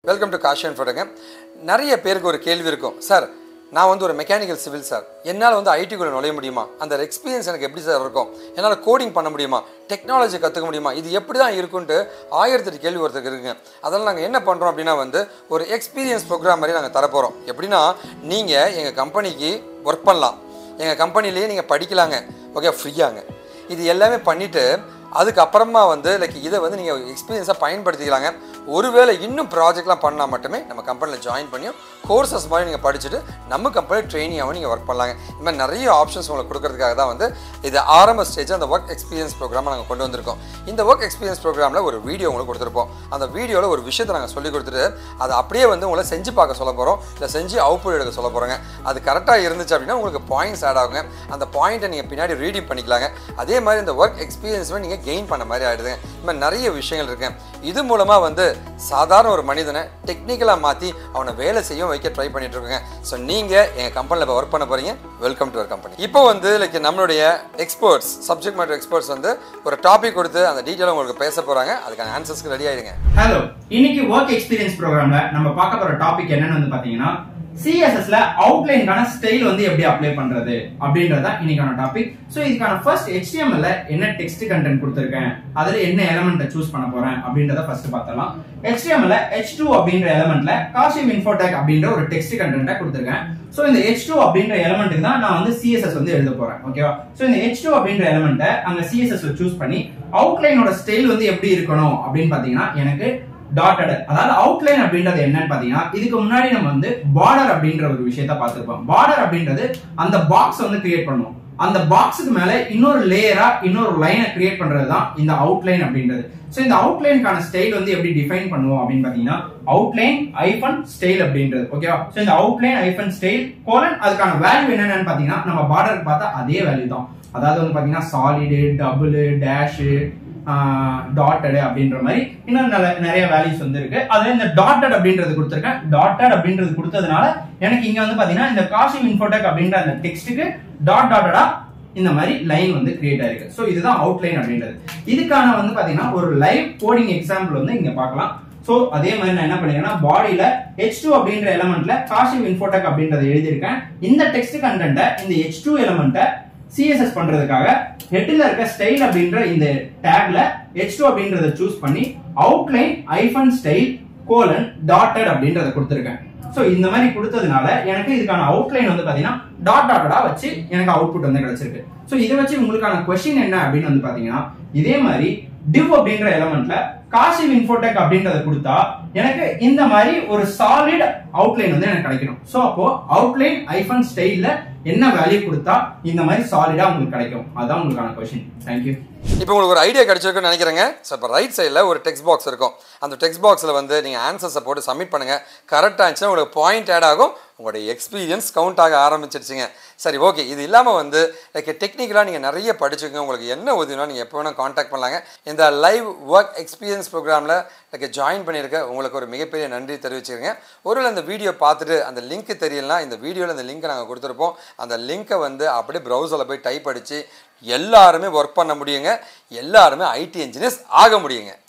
Welcome to Cauchy Infotech. நிறைய பேருக்கு ஒரு கேள்வி இருக்கும், சார் நான் வந்து ஒரு மெக்கானிக்கல் சிவில் சார், என்னால் வந்து ஐடிக்குள்ளே நுழைய முடியுமா, அந்த எக்ஸ்பீரியன்ஸ் எனக்கு எப்படி சார் இருக்கும், என்னால் கோடிங் பண்ண முடியுமா, டெக்னாலஜி கற்றுக்க முடியுமா, இது எப்படி தான் இருக்குன்ட்டு 1008 கேள்வி ஒருத்தருக்கு இருக்குங்க. அதெல்லாம் நாங்கள் என்ன பண்ணுறோம் அப்படின்னா வந்து ஒரு எக்ஸ்பீரியன்ஸ் ப்ரோக்ராம் மாதிரி நாங்கள் தரப்போகிறோம். எப்படின்னா நீங்கள் எங்கள் கம்பெனிக்கு ஒர்க் பண்ணலாம், எங்கள் கம்பெனிலேயே நீங்கள் படிக்கலாங்க, ஓகே, ஃப்ரீயாங்க. இது எல்லாமே பண்ணிவிட்டு அதுக்கப்புறமா வந்து இதை வந்து நீங்கள் எக்ஸ்பீரியன்ஸாக பயன்படுத்திக்கலாங்க. ஒருவேளை இன்னும் ப்ராஜெக்ட்லாம் பண்ணால் மட்டுமே நம்ம கம்பெனியில் ஜாயின் பண்ணியும் கோர்சஸ் மாதிரி நீங்கள் படிச்சுட்டு நம்ம கம்பெனி ட்ரெயினியாகவும் நீங்கள் ஒர்க் பண்ணலாங்க. இந்த மாதிரி நிறைய ஆப்ஷன்ஸ் உங்களுக்கு கொடுக்கறதுக்காக தான் வந்து இது ஆரம்ப ஸ்டேஜ் அந்த ஒர்க் எக்ஸ்பீரியன்ஸ் ப்ரோக்ராமை நாங்கள் கொண்டு வந்திருக்கோம். இந்த ஒர்க் எக்ஸ்பீரியன்ஸ் ப்ரோக்ராமில் ஒரு வீடியோ உங்களுக்கு கொடுத்துருப்போம். அந்த வீடியோவில் ஒரு விஷயத்தை நாங்கள் சொல்லி கொடுத்துட்டு அதை அப்படியே வந்து உங்களை செஞ்சு பார்க்க சொல்ல போகிறோம், இல்லை செஞ்சு அவுட்புட் எடுக்க சொல்ல போகிறோங்க. அது கரெக்டாக இருந்துச்சு அப்படின்னா உங்களுக்கு பாயிண்ட்ஸ் ஆட் ஆகுங்க. அந்த பாயிண்ட்டை நீங்கள் பின்னாடி ரீடிங் பண்ணிக்கலாங்க. அதே மாதிரி இந்த ஒர்க் எக்ஸ்பீரியன்ஸுமே நீங்கள் கெயின் பண்ண மாதிரி ஆகிடுதுங்க. இந்த மாதிரி நிறைய விஷயங்கள் இருக்கு. இது மூலமாக வந்து சாதாரண ஒரு மனிதனை டெக்னிக்கலாக மாற்றி அவனை வேலை செய்ய வைக்க ட்ரை பண்ணிட்டு இருக்கோங்க. ஸோ நீங்கள் எங்கள் கம்பெனியில் இப்போ ஒர்க் பண்ண போகிறீங்க, வெல்கம் டு அவர் கம்பெனி. இப்போ வந்து நம்மளுடைய எக்ஸ்பர்ட்ஸ், சப்ஜெக்ட் மேட்டர் எக்ஸ்பர்ட்ஸ் வந்து ஒரு டாபிக் கொடுத்து அந்த டீட்டெயில் உங்களுக்கு பேச போகிறாங்க. அதுக்கான ஆன்சர்ஸ்க்கு ரெடி ஆகிடுங்க. ஹலோ, இன்னைக்கு ஒர்க் எக்ஸ்பீரியன்ஸ் ப்ரோக்ராம்ல நம்ம பார்க்க போற டாபிக் என்னன்னு வந்து பாத்தீங்கன்னா சிஎஸ்எஸ்ல அவுட்லைன்கான ஸ்டைல் வந்து எப்படி அப்ளை பண்றது அப்படின்றத இன்னைக்கான டாபிக். சோ இதுக்கான ஃபர்ஸ்ட் HTML ல என்ன டெக்ஸ்ட் கண்டென்ட் கொடுத்திருக்கேன், அதுல என்ன எலிமெண்ட்டை சூஸ் பண்ண போறேன் அப்படின்றத ஃபர்ஸ்ட் பார்த்தலாம். HTML ல H2 அப்படின்ற எலிமெண்ட்ல காஷிம் இன்ஃபோடெக் அப்படின்ற ஒரு டெக்ஸ்ட் கண்டென்ட்டை கொடுத்திருக்கேன். சோ இந்த H2 அப்படின்ற எலிமெண்ட்டுக்கு தான் நான் வந்து CSS வந்து எழுத போறேன். ஓகேவா? சோ இந்த H2 அப்படின்ற எலிமெண்ட்டை அங்க CSS ல சூஸ் பண்ணி அவுட்லைனோட ஸ்டைல் வந்து எப்படி இருக்கணும் அப்படின்னு பாத்தீங்கன்னா எனக்கு டாட்டட், அதாவது அவுட்லைன் அப்படின்றது என்னன்னு பாத்தீங்கன்னா இதுக்கு முன்னாடி நம்ம வந்து பார்டர் அப்படின்ற ஒரு விஷயத்த பார்த்திருப்போம். பார்டர் அப்படின்றது அந்த பாக்ஸ் வந்து கிரியேட் பண்ணுவோம். அந்த பாக்ஸுக்கு மேல இன்னொரு லேயரா இன்னொரு லைனை கிரியேட் பண்றதுதான் இந்த அவுட்லைன் அப்படின்றது. சோ இந்த அவுட்லைனுக்கான ஸ்டைல் வந்து எப்படி டிஃபைன் பண்ணுவோம் அப்படின்னு பாத்தீங்கன்னா அவுட்லைன் ஐபன் ஸ்டைல் அப்படின்றது. ஓகேவா? சோ இந்த அவுட்லைன் ஐபன் ஸ்டைல் கோலன் அதுக்கான வேல்யூ என்னன்னு பாத்தீங்கன்னா நம்ம பார்டருக்கு பார்த்தா அதே வேல்யூ தான். அதாவது வந்து பாத்தீங்கன்னா சாலிடு, டபுள், டேஷ், டாட்டட் அப்படின்ற மாதிரி இன்னும் நிறைய வேல்யூஸ் வந்து இருக்கு. அதுல இந்த டாட்டட் அப்படின்றது கொடுத்திருக்கேன். டாட்டட் அப்படின்றது கொடுத்ததுனால எனக்கு இங்க வந்து பாத்தீங்கன்னா இந்த காஷிம் இன்ஃபோடெக் அப்படின்ற அந்த டெக்ஸ்ட்டுக்கு டாட்டடா இந்த மாதிரி லைன் வந்து கிரியேட் ஆயிருக்கு. சோ இதுதான் அவுட்லைன் அப்படின்றது. இதுக்கான வந்து பாத்தீங்கன்னா ஒரு லைவ் கோடிங் எக்ஸாம்பிள் வந்து இங்க பார்க்கலாம். சோ அதே மாதிரி நான் என்ன பண்ணிருக்கேன்னா பாடியில H2 அப்படின்ற எலிமெண்ட்ல காஷிம் இன்ஃபோடெக் அப்படின்றத எழுதியிருக்கேன். இந்த டெக்ஸ்ட் கண்டென்ட்டை இந்த H2 எலிமெண்ட்டை CSS பண்றதுக்காக ஹெட்ல இருக்க ஸ்டைல் அப்படின்ற இந்த டேக்ல H2 அப்படின்றத சூஸ் பண்ணி outline hyphen style colon dotted அப்படின்றத கொடுத்திருக்கேன். சோ இந்த மாதிரி கொடுத்ததுனால எனக்கு இதுக்கான அவுட்லைன் வந்து பாத்தீங்கன்னா டாட்டடா வச்சு எனக்கு அவுட்புட் வந்து கிடைச்சிருக்கு. சோ இதை வச்சு உங்களுக்கான क्वेश्चन என்ன அப்படின்னு வந்து பாத்தீங்கன்னா இதே மாதிரி div அப்படின்ற எலிமெண்ட்ல காஷிம் இன்ஃபோடெக் அப்படின்றத கொடுத்தா எனக்கு இந்த மாதிரி ஒரு சாலிட் அவுட்லைன் வந்து எனக்கு கிடைக்கணும். சோ அப்போ அவுட்லைன் ஐபன் ஸ்டைல்ல என்ன வேல்யூ கொடுத்தா இந்த மாதிரி சாலிடா உங்களுக்கு கிடைக்கும், அதான் உங்களுக்கான क्वेश्चन. Thank you. இப்போ உங்களுக்கு ஒரு ஐடியா கிடைச்சிருக்குன்னு நினைக்கிறேங்க. ஸோ இப்போ ரைட் சைடில் ஒரு டெக்ஸ்ட் பாக்ஸ் இருக்கும். அந்த டெக்ஸ்ட் பாக்ஸில் வந்து நீங்கள் ஆன்சர்ஸை போட்டு சப்மிட் பண்ணுங்கள். கரெக்டாக இருந்துச்சுன்னா உங்களுக்கு பாயிண்ட் ஆட் ஆகும், உங்களுடைய எக்ஸ்பீரியன்ஸ் கவுண்ட் ஆக ஆரம்பிச்சிருச்சுங்க. சரி, ஓகே. இது இல்லாமல் வந்து டெக்னிக்கலாக நீங்கள் நிறைய படிச்சுக்கோங்க. உங்களுக்கு என்ன உதவினா நீங்கள் எப்போ வேணால் காண்டாக்ட் பண்ணலாங்க. இந்த லைவ் ஒர்க் எக்ஸ்பீரியன்ஸ் ப்ரோக்ராமில் ஜாயின் பண்ணியிருக்க உங்களுக்கு ஒரு மிகப்பெரிய நன்றி தெரிவிச்சுருங்க. ஒருவேளை அந்த வீடியோ பார்த்துட்டு அந்த லிங்க் தெரியலனா இந்த வீடியோவில் அந்த லிங்க்கை நாங்கள் கொடுத்துருப்போம். அந்த லிங்க்கை வந்து அப்படியே ப்ரௌசரில் போய் டைப் அடித்து எல்லாருமே ஒர்க் பண்ண முடியுங்க. எல்லாருமே IT இன்ஜினியர்ஸ் ஆக முடியுங்க.